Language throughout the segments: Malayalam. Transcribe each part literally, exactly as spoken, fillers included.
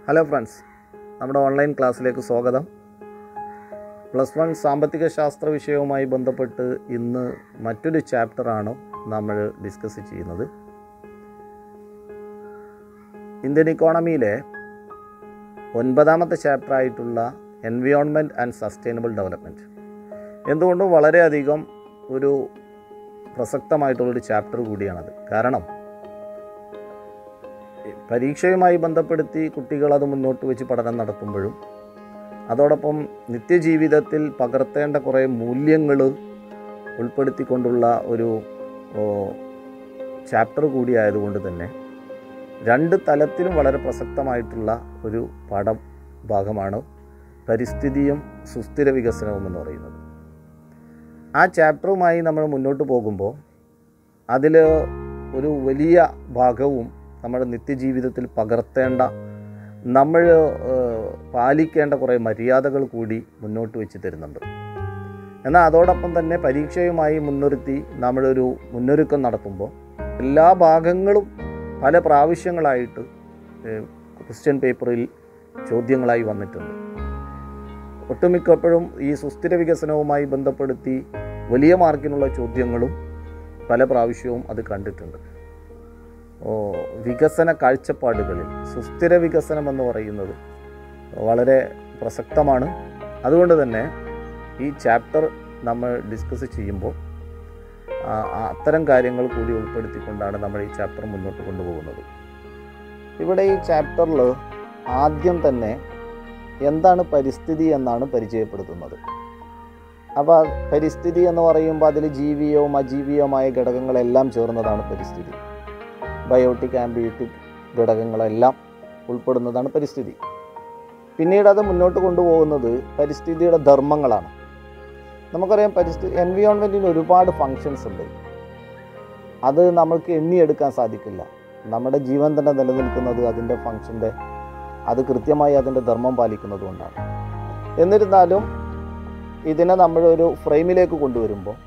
ഹലോ ഫ്രണ്ട്സ്, നമ്മുടെ ഓൺലൈൻ ക്ലാസ്സിലേക്ക് സ്വാഗതം. പ്ലസ് വൺ സാമ്പത്തിക ശാസ്ത്ര വിഷയവുമായി ബന്ധപ്പെട്ട് ഇന്ന് മറ്റൊരു ചാപ്റ്ററാണ് നമ്മൾ ഡിസ്കസ് ചെയ്യുന്നത്. ഇന്ത്യൻ ഇക്കോണമിയിലെ ഒൻപതാമത്തെ ചാപ്റ്ററായിട്ടുള്ള എൻവയോൺമെൻറ്റ് ആൻഡ് സസ്റ്റൈനബിൾ ഡെവലപ്മെൻറ്റ് എന്തുകൊണ്ടും വളരെയധികം ഒരു പ്രസക്തമായിട്ടുള്ളൊരു ചാപ്റ്റർ കൂടിയാണത്. കാരണം പരീക്ഷയുമായി ബന്ധപ്പെടുത്തി കുട്ടികൾ അത് മുന്നോട്ട് വെച്ച് പഠനം നടത്തുമ്പോഴും അതോടൊപ്പം നിത്യജീവിതത്തിൽ പകർത്തേണ്ട കുറേ മൂല്യങ്ങൾ ഉൾപ്പെടുത്തിക്കൊണ്ടുള്ള ഒരു ചാപ്റ്റർ കൂടിയായതുകൊണ്ട് തന്നെ രണ്ട് തലത്തിലും വളരെ പ്രസക്തമായിട്ടുള്ള ഒരു പാഠഭാഗമാണ് പരിസ്ഥിതിയും സുസ്ഥിര വികസനവും എന്ന് പറയുന്നത്. ആ ചാപ്റ്ററുമായി നമ്മൾ മുന്നോട്ട് പോകുമ്പോൾ അതിൽ ഒരു വലിയ ഭാഗവും നമ്മുടെ നിത്യജീവിതത്തിൽ പകർത്തേണ്ട, നമ്മൾ പാലിക്കേണ്ട കുറേ മര്യാദകൾ കൂടി മുന്നോട്ട് വെച്ച് തരുന്നുണ്ട്. എന്നാൽ അതോടൊപ്പം തന്നെ പരീക്ഷയുമായി മുൻനിർത്തി നമ്മളൊരു മുന്നൊരുക്കം നടത്തുമ്പോൾ എല്ലാ ഭാഗങ്ങളും പല പ്രാവശ്യങ്ങളായിട്ട് ക്വസ്റ്റ്യൻ പേപ്പറിൽ ചോദ്യങ്ങളായി വന്നിട്ടുണ്ട്. ഒട്ടുമിക്കപ്പോഴും ഈ സുസ്ഥിര വികസനവുമായി ബന്ധപ്പെടുത്തി വലിയ മാർക്കിനുള്ള ചോദ്യങ്ങളും പല പ്രാവശ്യവും അത് കണ്ടിട്ടുണ്ട്. വികസന കാഴ്ചപ്പാടുകളിൽ സുസ്ഥിര വികസനം എന്ന് പറയുന്നത് വളരെ പ്രസക്തമാണ്. അതുകൊണ്ട് തന്നെ ഈ ചാപ്റ്റർ നമ്മൾ ഡിസ്കസ് ചെയ്യുമ്പോൾ അത്തരം കാര്യങ്ങൾ കൂടി ഉൾപ്പെടുത്തിക്കൊണ്ടാണ് നമ്മൾ ഈ ചാപ്റ്റർ മുന്നോട്ട് കൊണ്ടുപോകുന്നത്. ഇവിടെ ഈ ചാപ്റ്ററിൽ ആദ്യം തന്നെ എന്താണ് പരിസ്ഥിതി എന്നാണ് പരിചയപ്പെടുത്തുന്നത്. അപ്പോൾ പരിസ്ഥിതി എന്ന് പറയുമ്പോൾ അതിൽ ജീവിയവും അജീവിയവുമായ ഘടകങ്ങളെല്ലാം ചേർന്നതാണ് പരിസ്ഥിതി. ബയോട്ടിക്, ആംബിയോട്ടിക് ഘടകങ്ങളെല്ലാം ഉൾപ്പെടുന്നതാണ് പരിസ്ഥിതി. പിന്നീട് അത് മുന്നോട്ട് കൊണ്ടുപോകുന്നത് പരിസ്ഥിതിയുടെ ധർമ്മങ്ങളാണ്. നമുക്കറിയാം, പരിസ്ഥിതി എൻവയോൺമെൻറ്റിന് ഒരുപാട് ഫങ്ഷൻസ് ഉണ്ട്. അത് നമ്മൾക്ക് എണ്ണിയെടുക്കാൻ സാധിക്കില്ല. നമ്മുടെ ജീവൻ തന്നെ നിലനിൽക്കുന്നത് അതിൻ്റെ ഫങ്ഷൻ്റെ അത് കൃത്യമായി അതിൻ്റെ ധർമ്മം പാലിക്കുന്നത് കൊണ്ടാണ്. എന്നിരുന്നാലും ഇതിനെ നമ്മളൊരു ഫ്രെയിമിലേക്ക് കൊണ്ടുവരുമ്പോൾ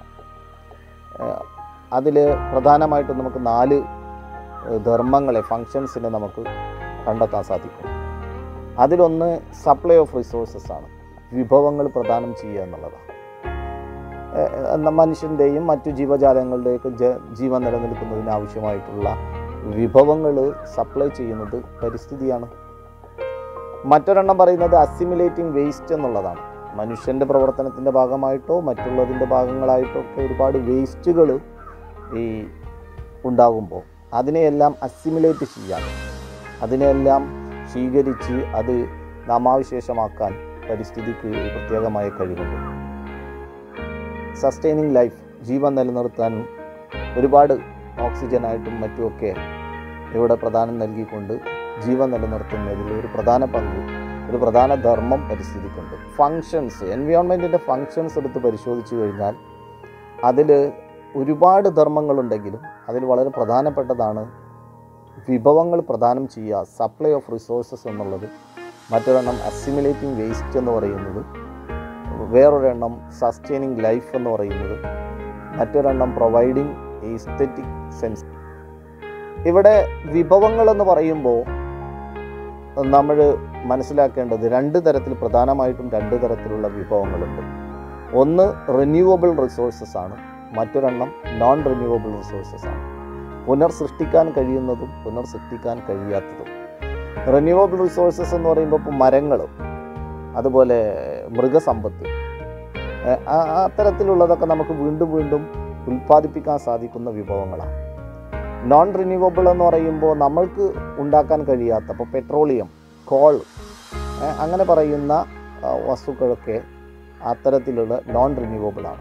അതിൽ പ്രധാനമായിട്ടും നമുക്ക് നാല് ധർമ്മങ്ങളെ, ഫങ്ഷൻസിനെ നമുക്ക് കണ്ടെത്താൻ സാധിക്കും. അതിലൊന്ന് സപ്ലൈ ഓഫ് റിസോഴ്സസ് ആണ്. വിഭവങ്ങൾ പ്രദാനം ചെയ്യുക എന്നുള്ളതാണ്. മനുഷ്യൻ്റെയും മറ്റു ജീവജാലങ്ങളുടെയൊക്കെ ജീവൻ നിലനിൽക്കുന്നതിന് ആവശ്യമായിട്ടുള്ള വിഭവങ്ങൾ സപ്ലൈ ചെയ്യുന്നത് പരിസ്ഥിതിയാണ്. മറ്റൊരെണ്ണം പറയുന്നത് അസിമിലേറ്റിംഗ് വേസ്റ്റ് എന്നുള്ളതാണ്. മനുഷ്യൻ്റെ പ്രവർത്തനത്തിൻ്റെ ഭാഗമായിട്ടോ മറ്റുള്ളതിൻ്റെ ഭാഗങ്ങളായിട്ടോ ഒക്കെ ഒരുപാട് വേസ്റ്റുകൾ ഈ ഉണ്ടാകുമ്പോൾ അതിനെയെല്ലാം അസിമിലേറ്റ് ചെയ്യാൻ, അതിനെയെല്ലാം സ്വീകരിച്ച് അത് നാമാവിശേഷമാക്കാൻ പരിസ്ഥിതിക്ക് പ്രത്യേകമായ കഴിവുണ്ട്. സസ്റ്റൈനിങ് ലൈഫ്, ജീവൻ നിലനിർത്താനും ഒരുപാട് ഓക്സിജനായിട്ടും മറ്റുമൊക്കെ ഇവിടെ പ്രധാനം നൽകിക്കൊണ്ട് ജീവൻ നിലനിർത്തുന്നതിൽ ഒരു പ്രധാന പങ്ക്, ഒരു പ്രധാന ധർമ്മം പരിസ്ഥിതിക്കുണ്ട്. ഫങ്ഷൻസ്, എൻവയോൺമെൻറ്റിൻ്റെ ഫങ്ഷൻസ് എടുത്ത് പരിശോധിച്ചു കഴിഞ്ഞാൽ അതിൽ ഒരുപാട് ധർമ്മങ്ങളുണ്ടെങ്കിലും അതിൽ വളരെ പ്രധാനപ്പെട്ടതാണ് വിഭവങ്ങൾ പ്രദാനം ചെയ്യുക, സപ്ലൈ ഓഫ് റിസോഴ്സസ് എന്നുള്ളത്. മറ്റൊരെണ്ണം അസിമിലേറ്റിംഗ് വേസ്റ്റ് എന്ന് പറയുന്നത്, വേറൊരെണ്ണം സസ്റ്റൈനിങ് ലൈഫ് എന്ന് പറയുന്നത്, മറ്റൊരെണ്ണം പ്രൊവൈഡിങ് എസ്തെറ്റിക് സെൻസ്. ഇവിടെ വിഭവങ്ങൾ എന്ന് പറയുമ്പോൾ നമ്മൾ മനസ്സിലാക്കേണ്ടത് രണ്ട് തരത്തിൽ, പ്രധാനമായിട്ടും രണ്ട് തരത്തിലുള്ള വിഭവങ്ങളുണ്ട്. ഒന്ന് റിന്യൂവബിൾ റിസോഴ്സസ് ആണ്, മറ്റൊരെണ്ണം നോൺ റിന്യൂവബിൾ റിസോഴ്സസ് ആണ്. പുനർസൃഷ്ടിക്കാൻ കഴിയുന്നതും പുനർസൃഷ്ടിക്കാൻ കഴിയാത്തതും. റിന്യൂവബിൾ റിസോഴ്സസ് എന്ന് പറയുമ്പോൾ ഇപ്പോൾ മരങ്ങൾ, അതുപോലെ മൃഗസമ്പത്ത്, അത്തരത്തിലുള്ളതൊക്കെ നമുക്ക് വീണ്ടും വീണ്ടും ഉൽപ്പാദിപ്പിക്കാൻ സാധിക്കുന്ന വിഭവങ്ങളാണ്. നോൺ റിന്യൂവബിൾ എന്ന് പറയുമ്പോൾ നമ്മൾക്ക് ഉണ്ടാക്കാൻ കഴിയാത്ത, ഇപ്പോൾ പെട്രോളിയം, കോൾ, അങ്ങനെ പറയുന്ന വസ്തുക്കളൊക്കെ അത്തരത്തിലുള്ള നോൺ റിന്യൂവബിളാണ്.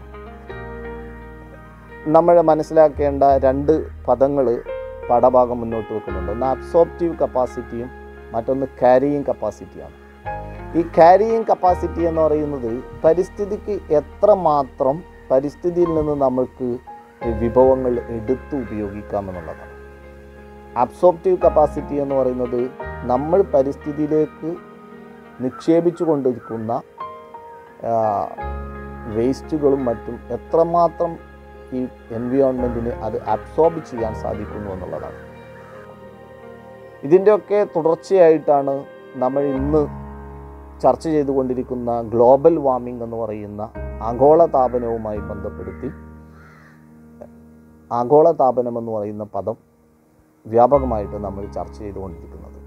നമ്മൾ മനസ്സിലാക്കേണ്ട രണ്ട് പദങ്ങൾ പാഠഭാഗം മുന്നോട്ട് വെക്കുന്നുണ്ട്. ഒന്ന് അബ്സോർപ്റ്റീവ് കപ്പാസിറ്റിയും മറ്റൊന്ന് ക്യാരിയിങ് കപ്പാസിറ്റിയാണ്. ഈ ക്യാരിയിങ് കപ്പാസിറ്റി എന്ന് പറയുന്നത് പരിസ്ഥിതിക്ക് എത്രമാത്രം പരിസ്ഥിതിയിൽ നിന്ന് നമ്മൾക്ക് വിഭവങ്ങൾ എടുത്ത് ഉപയോഗിക്കാമെന്നുള്ളതാണ്. അബ്സോർപ്റ്റീവ് കപ്പാസിറ്റി എന്ന് പറയുന്നത് നമ്മൾ പരിസ്ഥിതിയിലേക്ക് നിക്ഷേപിച്ചു കൊണ്ടിരിക്കുന്ന വേസ്റ്റുകളും മറ്റും എത്രമാത്രം ഈ എൻവയോൺമെൻറ്റിന് അത് അബ്സോർബ് ചെയ്യാൻ സാധിക്കുന്നു എന്നുള്ളതാണ്. ഇതിൻ്റെയൊക്കെ തുടർച്ചയായിട്ടാണ് നമ്മൾ ഇന്ന് ചർച്ച ചെയ്തുകൊണ്ടിരിക്കുന്ന ഗ്ലോബൽ വാർമിംഗ് എന്ന് പറയുന്ന ആഗോളതാപനവുമായി ബന്ധപ്പെടുത്തി ആഗോളതാപനം എന്ന് പറയുന്ന പദം വ്യാപകമായിട്ട് നമ്മൾ ചർച്ച ചെയ്തുകൊണ്ടിരിക്കുന്നത്.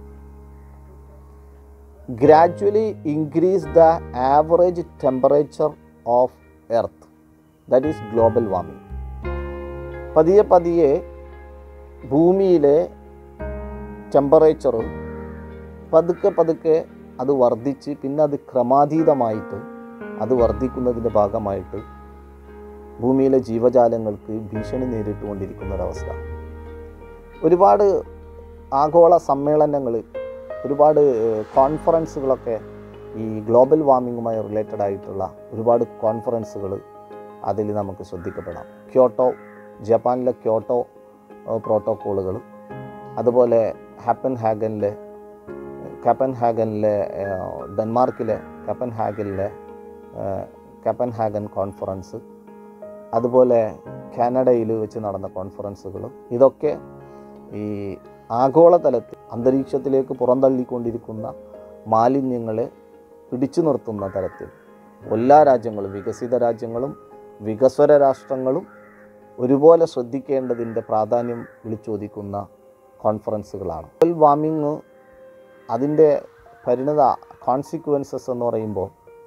Gradually increase the average temperature of earth, that is global warming. പതിയെ പതിയെ ഭൂമിയിലെ ടെമ്പറേച്ചർ പതുക്കെ പതുക്കെ അത് വർദ്ധിച്ച് പിന്നെ അത് ക്രമാതീതമായിട്ട് അത് വർദ്ധിക്കുന്നതിൻ്റെ ഭാഗമായിട്ട് ഭൂമിയിലെ ജീവജാലങ്ങൾക്ക് ഭീഷണി നേരിട്ടുകൊണ്ടിരിക്കുന്ന ഒരവസ്ഥ. ഒരുപാട് ആഗോള സമ്മേളനങ്ങൾ, ഒരുപാട് കോൺഫറൻസുകളൊക്കെ ഈ ഗ്ലോബൽ വാർമിങ്ങുമായി റിലേറ്റഡ് ആയിട്ടുള്ള ഒരുപാട് കോൺഫറൻസുകൾ അതിൽ നമുക്ക് ശ്രദ്ധിക്കപ്പെടാം. ക്യോട്ടോ, ജപ്പാനിലെ ക്യോട്ടോ പ്രോട്ടോക്കോളുകൾ, അതുപോലെ ഹാപ്പൻ ഹാഗനിലെ കപ്പൻ ഹാഗനിലെ ഡെൻമാർക്കിലെ കപ്പൻ ഹാഗനിലെ കപ്പൻ ഹാഗൻ കോൺഫറൻസ്, അതുപോലെ കാനഡയിൽ വെച്ച് നടന്ന കോൺഫറൻസുകൾ, ഇതൊക്കെ ഈ ആഗോളതലത്തിൽ അന്തരീക്ഷത്തിലേക്ക് പുറന്തള്ളിക്കൊണ്ടിരിക്കുന്ന മാലിന്യങ്ങളെ പിടിച്ചു നിർത്തുന്ന തരത്തിൽ എല്ലാ രാജ്യങ്ങളും, വികസിത രാജ്യങ്ങളും വികസ്വര രാഷ്ട്രങ്ങളും ഒരുപോലെ ശ്രദ്ധിക്കേണ്ടതിൻ്റെ പ്രാധാന്യം വിളിച്ചോദിക്കുന്ന കോൺഫറൻസുകളാണ്. ഗ്ലോബൽ വാർമിങ് അതിൻ്റെ പരിണത കോൺസിക്വൻസസ് എന്ന് പറയുമ്പോൾ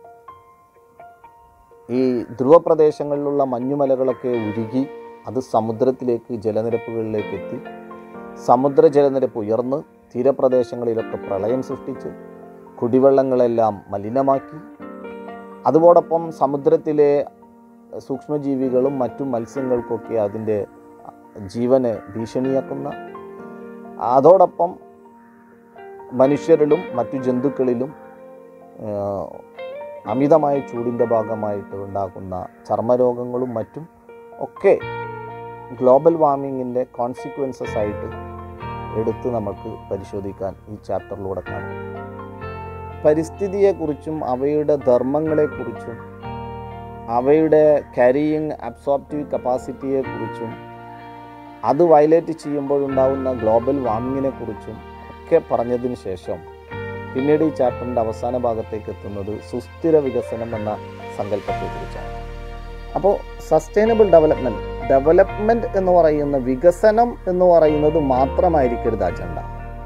ഈ ധ്രുവപ്രദേശങ്ങളിലുള്ള മഞ്ഞുമലകളൊക്കെ ഉരുകി അത് സമുദ്രത്തിലേക്ക്, ജലനിരപ്പുകളിലേക്ക് എത്തി, സമുദ്ര ജലനിരപ്പ് ഉയർന്ന് തീരപ്രദേശങ്ങളിലൊക്കെ പ്രളയം സൃഷ്ടിച്ച് കുടിവെള്ളങ്ങളെല്ലാം മലിനമാക്കി, അതോടൊപ്പം സമുദ്രത്തിലെ സൂക്ഷ്മജീവികളും മറ്റു മത്സ്യങ്ങൾക്കൊക്കെ അതിൻ്റെ ജീവനെ ഭീഷണിയാക്കുന്ന, അതോടൊപ്പം മനുഷ്യരിലും മറ്റു ജന്തുക്കളിലും അമിതമായ ചൂടിൻ്റെ ഭാഗമായിട്ട് ഉണ്ടാകുന്ന ചർമ്മരോഗങ്ങളും മറ്റും ഒക്കെ ഗ്ലോബൽ വാർമിങ്ങിൻ്റെ കോൺസിക്വൻസസ് ആയിട്ട് എടുത്ത് നമുക്ക് പരിശോധിക്കാൻ ഈ ചാപ്റ്ററിലൂടെ കാണും. പരിസ്ഥിതിയെക്കുറിച്ചും അവയുടെ ധർമ്മങ്ങളെക്കുറിച്ചും അവയുടെ ക്യാരിയിങ് അബ്സോർപ്റ്റീവ് കപ്പാസിറ്റിയെക്കുറിച്ചും അത് വയലേറ്റ് ചെയ്യുമ്പോഴുണ്ടാകുന്ന ഗ്ലോബൽ വാർമിങ്ങിനെ കുറിച്ചും ഒക്കെ പറഞ്ഞതിന് ശേഷം പിന്നീട് ഈ ചാപ്റ്ററിൻ്റെ അവസാന ഭാഗത്തേക്ക് എത്തുന്നത് സുസ്ഥിര വികസനം എന്ന സങ്കല്പത്തെക്കുറിച്ചാണ്. അപ്പോൾ സസ്റ്റൈനബിൾ ഡെവലപ്മെൻറ്റ് ഡെവലപ്മെൻറ്റ് എന്ന് പറയുന്ന, വികസനം എന്ന് പറയുന്നത് മാത്രമായിരിക്കരുത് അജണ്ട.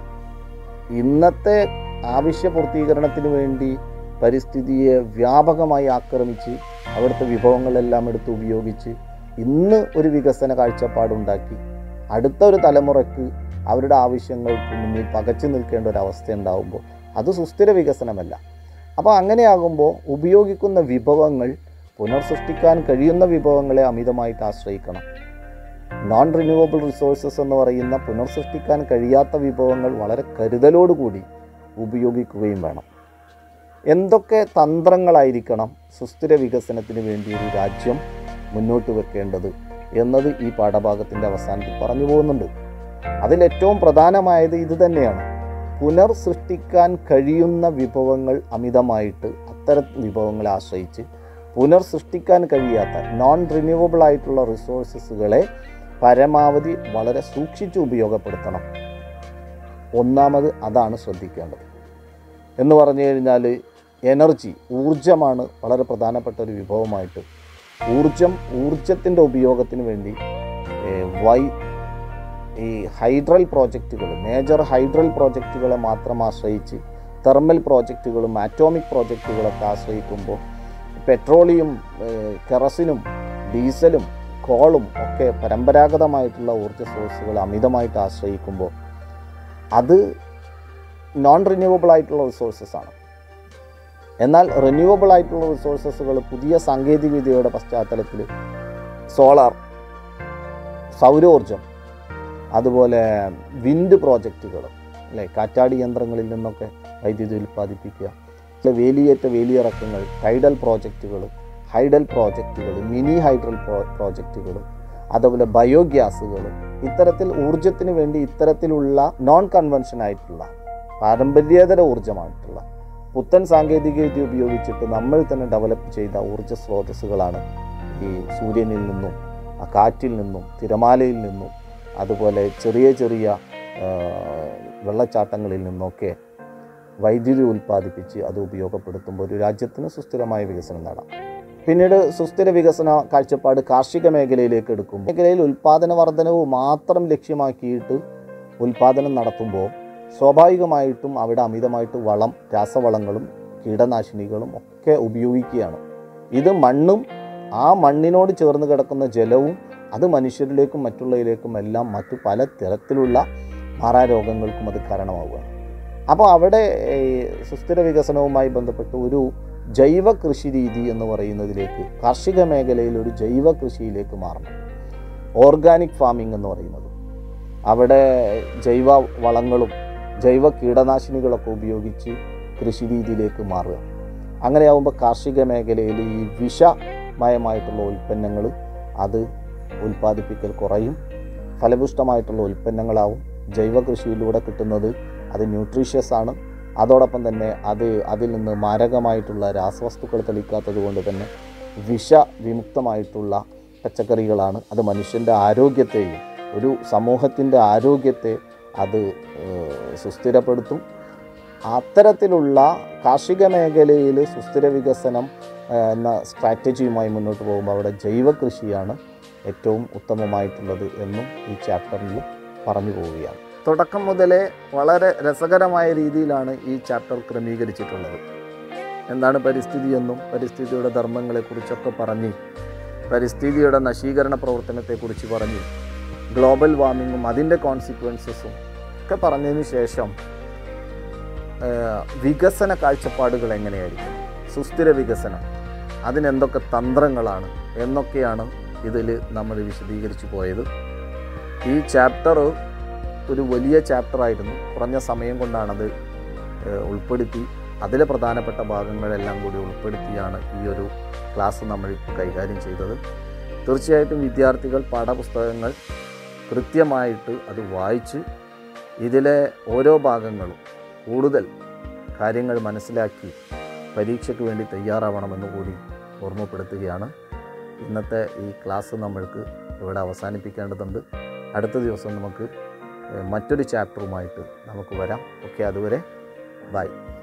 ഇന്നത്തെ ആവശ്യപൂർത്തീകരണത്തിന് വേണ്ടി പരിസ്ഥിതിയെ വ്യാപകമായി ആക്രമിച്ച് അവിടുത്തെ വിഭവങ്ങളെല്ലാം എടുത്ത് ഉപയോഗിച്ച് ഇന്ന് ഒരു വികസന കാഴ്ചപ്പാടുണ്ടാക്കി അടുത്ത ഒരു തലമുറയ്ക്ക് അവരുടെ ആവശ്യങ്ങൾക്ക് മുന്നിൽ പകച്ചു നിൽക്കേണ്ട ഒരവസ്ഥ ഉണ്ടാകുമ്പോൾ അത് സുസ്ഥിര വികസനമല്ല. അപ്പോൾ അങ്ങനെയാകുമ്പോൾ ഉപയോഗിക്കുന്ന വിഭവങ്ങൾ പുനർസൃഷ്ടിക്കാൻ കഴിയുന്ന വിഭവങ്ങളെ അമിതമായിട്ട് ആശ്രയിക്കണം. നോൺ റിന്യൂവബിൾ റിസോഴ്സസ് എന്ന് പറയുന്ന പുനർസൃഷ്ടിക്കാൻ കഴിയാത്ത വിഭവങ്ങൾ വളരെ കരുതലോടുകൂടി ഉപയോഗിക്കുകയും വേണം. എന്തൊക്കെ തന്ത്രങ്ങളായിരിക്കണം സുസ്ഥിര വികസനത്തിന് വേണ്ടി ഒരു രാജ്യം മുന്നോട്ട് വെക്കേണ്ടത് എന്നത് ഈ പാഠഭാഗത്തിൻ്റെ അവസാനത്തിൽ പറഞ്ഞു പോകുന്നുണ്ട്. അതിലേറ്റവും പ്രധാനമായത് ഇത് തന്നെയാണ്. പുനർസൃഷ്ടിക്കാൻ കഴിയുന്ന വിഭവങ്ങൾ അമിതമായിട്ട് അത്തരം വിഭവങ്ങളെ ആശ്രയിച്ച് പുനർസൃഷ്ടിക്കാൻ കഴിയാത്ത നോൺ റിന്യൂവബിൾ ആയിട്ടുള്ള റിസോഴ്സസുകളെ പരമാവധി വളരെ സൂക്ഷിച്ച് ഉപയോഗപ്പെടുത്തണം. ഒന്നാമത് അതാണ് ശ്രദ്ധിക്കേണ്ടത്. എന്ന് പറഞ്ഞു കഴിഞ്ഞാൽ എനർജി, ഊർജമാണ് വളരെ പ്രധാനപ്പെട്ട ഒരു വിഭവമായിട്ട്. ഊർജം ഊർജത്തിൻ്റെ ഉപയോഗത്തിന് വേണ്ടി വൈ ഈ ഹൈഡ്രൽ പ്രോജക്റ്റുകൾ, മേജർ ഹൈഡ്രൽ പ്രോജക്റ്റുകളെ മാത്രം ആശ്രയിച്ച് തെർമൽ പ്രോജക്റ്റുകളും ആറ്റോമിക് പ്രോജക്റ്റുകളൊക്കെ ആശ്രയിക്കുമ്പോൾ പെട്രോളിയം, കെറസിനും ഡീസലും കോളും ഒക്കെ പരമ്പരാഗതമായിട്ടുള്ള ഊർജ്ജ സോഴ്സുകൾ അമിതമായിട്ട് ആശ്രയിക്കുമ്പോൾ അത് നോൺ റിന്യൂവബിൾ ആയിട്ടുള്ള റിസോഴ്സസ് ആണ്. എന്നാൽ റിന്യൂവബിൾ ആയിട്ടുള്ള റിസോഴ്സസുകൾ പുതിയ സാങ്കേതികവിദ്യയുടെ പശ്ചാത്തലത്തിൽ സോളാർ, സൗരോർജം, അതുപോലെ വിൻഡ് പ്രോജക്റ്റുകൾ അല്ലേ, കാറ്റാടി യന്ത്രങ്ങളിൽ നിന്നൊക്കെ വൈദ്യുതി ഉൽപ്പാദിപ്പിക്കുക, വേലിയേറ്റ വേലിയിറക്കങ്ങൾ, ടൈഡൽ പ്രോജക്റ്റുകൾ, ഹൈഡൽ പ്രോജക്റ്റുകൾ, മിനി ഹൈഡ്രൽ പ്രോ പ്രോജക്റ്റുകൾ അതുപോലെ ബയോഗ്യാസുകൾ, ഇത്തരത്തിൽ ഊർജത്തിന് വേണ്ടി ഇത്തരത്തിലുള്ള നോൺ കൺവെൻഷൻ ആയിട്ടുള്ള പാരമ്പര്യേതര ഊർജ്ജമായിട്ടുള്ള പുത്തൻ സാങ്കേതികവിദ്യ ഉപയോഗിച്ചിട്ട് നമ്മൾ തന്നെ ഡെവലപ്പ് ചെയ്ത ഊർജ്ജ സ്രോതസ്സുകളാണ് ഈ സൂര്യനിൽ നിന്നും കാറ്റിൽ നിന്നും തിരമാലയിൽ നിന്നും അതുപോലെ ചെറിയ ചെറിയ വെള്ളച്ചാട്ടങ്ങളിൽ നിന്നൊക്കെ വൈദ്യുതി ഉൽപ്പാദിപ്പിച്ച് അത് ഉപയോഗപ്പെടുത്തുമ്പോൾ ഒരു രാജ്യത്തിന് സുസ്ഥിരമായ വികസനം നേടാം. പിന്നീട് സുസ്ഥിര വികസന കാഴ്ചപ്പാട് കാർഷിക മേഖലയിലേക്ക് എടുക്കും. മേഖലയിൽ ഉൽപ്പാദന വർധനവ് മാത്രം ലക്ഷ്യമാക്കിയിട്ട് ഉൽപ്പാദനം നടത്തുമ്പോൾ സ്വാഭാവികമായിട്ടും അവിടെ അമിതമായിട്ട് വളം, രാസവളങ്ങളും കീടനാശിനികളും ഒക്കെ ഉപയോഗിക്കുകയാണ്. ഇത് മണ്ണും ആ മണ്ണിനോട് ചേർന്ന് കിടക്കുന്ന ജലവും അത് മനുഷ്യരിലേക്കും മറ്റുള്ളവരിലേക്കും എല്ലാം മറ്റു പല തരത്തിലുള്ള മാറാരോഗങ്ങൾക്കും അത് കാരണമാവുകയാണ്. അപ്പോൾ അവിടെ സുസ്ഥിര വികസനവുമായി ബന്ധപ്പെട്ട് ഒരു ജൈവ കൃഷി രീതി എന്ന് പറയുന്നതിലേക്ക്, കാർഷിക മേഖലയിൽ ഒരു ജൈവ കൃഷിയിലേക്ക് മാറണം. ഓർഗാനിക് ഫാമിംഗ് എന്ന് പറയുന്നത് അവിടെ ജൈവ വളങ്ങളും ജൈവ കീടനാശിനികളൊക്കെ ഉപയോഗിച്ച് കൃഷി രീതിയിലേക്ക് മാറുക. അങ്ങനെയാവുമ്പോൾ കാർഷിക മേഖലയിൽ ഈ വിഷമയമായിട്ടുള്ള ഉൽപ്പന്നങ്ങൾ അത് ഉൽപ്പാദിപ്പിക്കൽ കുറയും, ഫലപുഷ്ടമായിട്ടുള്ള ഉൽപ്പന്നങ്ങളാവും. ജൈവ കൃഷിയിലൂടെ കിട്ടുന്നത് അത് ന്യൂട്രീഷ്യസ് ആണ്. അതോടൊപ്പം തന്നെ അത് അതിൽ നിന്ന് മാരകമായിട്ടുള്ള രാസവസ്തുക്കൾ തെളിക്കാത്തത് കൊണ്ട് തന്നെ വിഷവിമുക്തമായിട്ടുള്ള പച്ചക്കറികളാണ്. അത് മനുഷ്യൻ്റെ ആരോഗ്യത്തെയും ഒരു സമൂഹത്തിൻ്റെ ആരോഗ്യത്തെ അത് സുസ്ഥിരപ്പെടുത്തും. അത്തരത്തിലുള്ള കാർഷിക മേഖലയിൽ സുസ്ഥിര വികസനം എന്ന സ്ട്രാറ്റജിയുമായി മുന്നോട്ട് പോകുമ്പോൾ അവിടെ ജൈവ കൃഷിയാണ് ഏറ്റവും ഉത്തമമായിട്ടുള്ളത് എന്നും ഈ ചാപ്റ്ററിൽ പറഞ്ഞു പോവുകയാണ്. തുടക്കം മുതലേ വളരെ രസകരമായ രീതിയിലാണ് ഈ ചാപ്റ്റർ ക്രമീകരിച്ചിട്ടുള്ളത്. എന്താണ് പരിസ്ഥിതി എന്നും പരിസ്ഥിതിയുടെ ധർമ്മങ്ങളെക്കുറിച്ചൊക്കെ പറഞ്ഞ്, പരിസ്ഥിതിയുടെ നശീകരണ പ്രവർത്തനത്തെക്കുറിച്ച് പറഞ്ഞ്, ഗ്ലോബൽ വാർമിങ്ങും അതിൻ്റെ കോൺസിക്വൻസസും ഒക്കെ പറഞ്ഞതിന് ശേഷം വികസന കാഴ്ചപ്പാടുകൾ എങ്ങനെയായിരിക്കും, സുസ്ഥിര വികസനം അതിനെന്തൊക്കെ തന്ത്രങ്ങളാണ് എന്നൊക്കെയാണ് ഇതിൽ നമ്മൾ വിശദീകരിച്ചു പോയത്. ഈ ചാപ്റ്റർ ഒരു വലിയ ചാപ്റ്ററായിരുന്നു. കുറഞ്ഞ സമയം കൊണ്ടാണത് ഉൾപ്പെടുത്തി അതിലെ പ്രധാനപ്പെട്ട ഭാഗങ്ങളെല്ലാം കൂടി ഉൾപ്പെടുത്തിയാണ് ഈ ഒരു ക്ലാസ് നമ്മളിപ്പോൾ കൈകാര്യം ചെയ്തത്. തീർച്ചയായിട്ടും വിദ്യാർത്ഥികൾ പാഠപുസ്തകങ്ങൾ കൃത്യമായിട്ട് അത് വായിച്ച് ഇതിലെ ഓരോ ഭാഗങ്ങളും കൂടുതൽ കാര്യങ്ങൾ മനസ്സിലാക്കി പരീക്ഷയ്ക്ക് വേണ്ടി തയ്യാറാവണമെന്ന് കൂടി ഓർമ്മപ്പെടുത്തുകയാണ്. ഇന്നത്തെ ഈ ക്ലാസ് നമ്മൾക്ക് ഇവിടെ അവസാനിപ്പിക്കേണ്ടതുണ്ട്. അടുത്ത ദിവസം നമുക്ക് മറ്റൊരു ചാപ്റ്ററുമായിട്ട് നമുക്ക് വരാം. ഓക്കെ, അതുവരെ ബൈ.